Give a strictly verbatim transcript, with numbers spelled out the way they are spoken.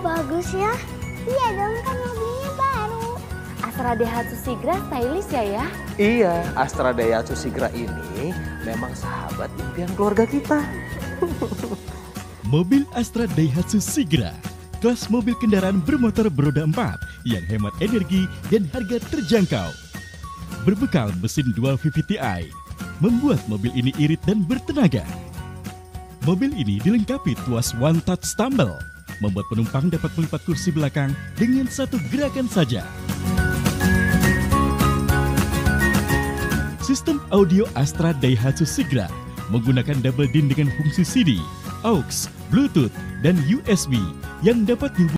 bagus ya. Iya dong, kan mobilnya baru. Astra Daihatsu Sigra stylish ya ya? Iya, Astra Daihatsu Sigra ini memang sahabat impian keluarga kita. Mobil Astra Daihatsu Sigra, kelas mobil kendaraan bermotor beroda empat yang hemat energi dan harga terjangkau. Berbekal mesin dual V V T i, membuat mobil ini irit dan bertenaga. Mobil ini dilengkapi tuas One Touch Stumble, membuat penumpang dapat melipat kursi belakang dengan satu gerakan saja. Sistem audio Astra Daihatsu Sigra menggunakan double din dengan fungsi C D, aux, Bluetooth, dan U S B yang dapat dihubungkan